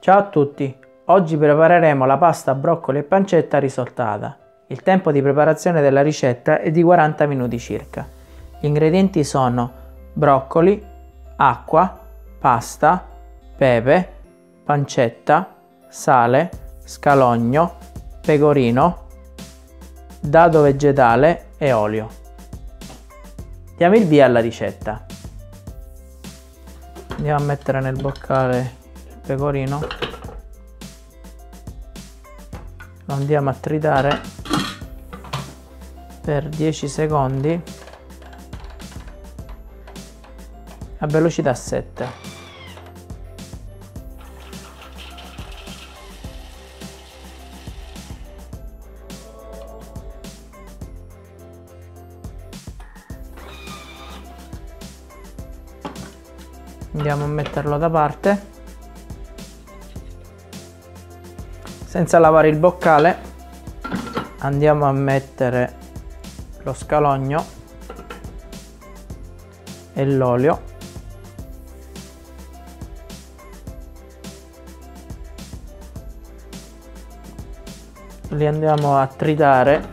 Ciao a tutti, oggi prepareremo la pasta broccoli e pancetta risottata. Il tempo di preparazione della ricetta è di 40 minuti circa. Gli ingredienti sono broccoli, acqua, pasta, pepe, pancetta, sale, scalogno, pecorino, dado vegetale e olio. Diamo il via alla ricetta. Andiamo a mettere nel boccale il pecorino, lo andiamo a tritare per 10 secondi a velocità 7. Andiamo a metterlo da parte. Senza lavare il boccale andiamo a mettere lo scalogno e l'olio. Li andiamo a tritare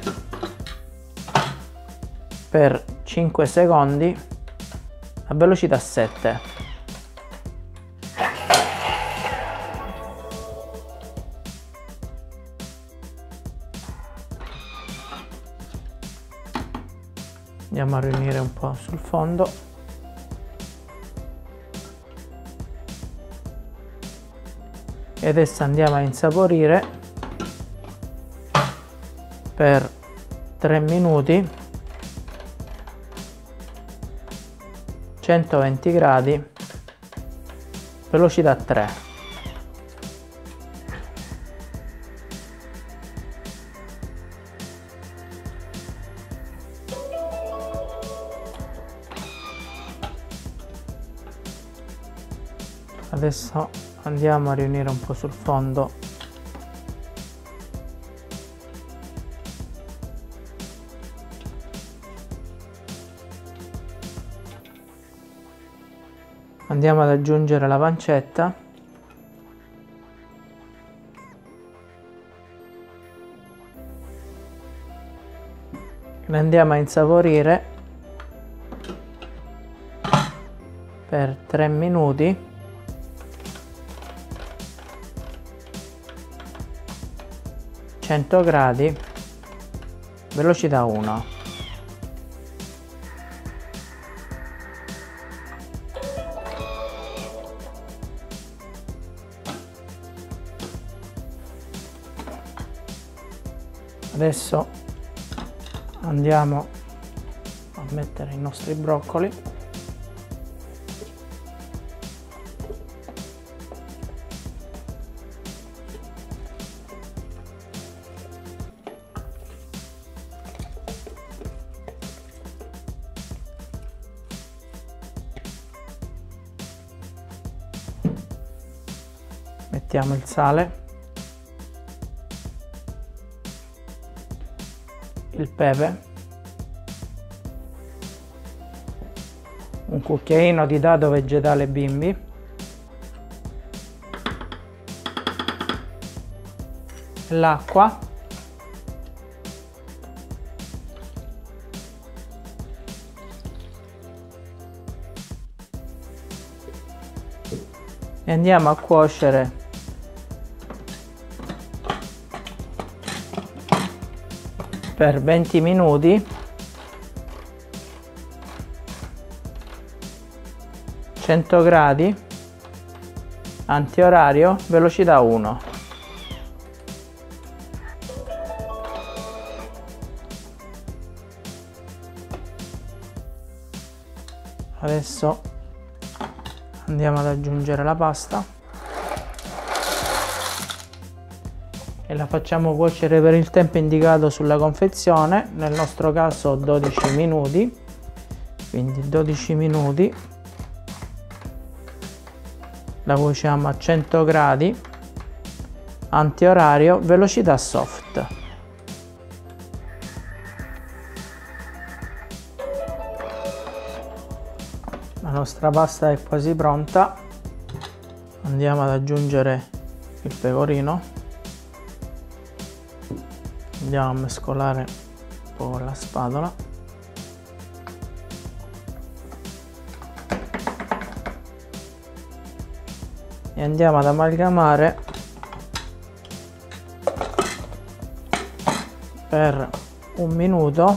per 5 secondi a velocità 7. Andiamo a riunire un po' sul fondo. E adesso andiamo a insaporire per 3 minuti, 120 gradi, velocità 3. Adesso andiamo a riunire un po' sul fondo. Andiamo ad aggiungere la pancetta. La andiamo a insaporire per 3 minuti. 100 gradi, velocità 1. Adesso andiamo a mettere i nostri broccoli. Mettiamo il sale, il pepe, un cucchiaino di dado vegetale bimbi, l'acqua, e andiamo a cuocere per 20 minuti, 100 gradi, antiorario, velocità 1. Adesso andiamo ad aggiungere la pasta e la facciamo cuocere per il tempo indicato sulla confezione, nel nostro caso 12 minuti, quindi 12 minuti. La cuociamo a 100 gradi, antiorario, velocità soft. La nostra pasta è quasi pronta. Andiamo ad aggiungere il pecorino, andiamo a mescolare un po' con la spatola, e andiamo ad amalgamare per 1 minuto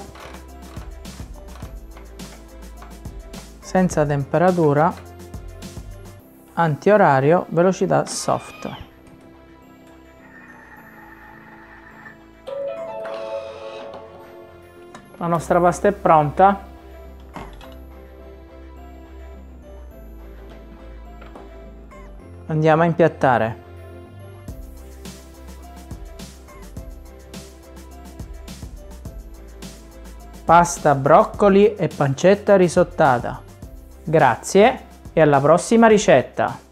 senza temperatura, antiorario, velocità soft. La nostra pasta è pronta. Andiamo a impiattare. Pasta, broccoli e pancetta risottata. Grazie e alla prossima ricetta!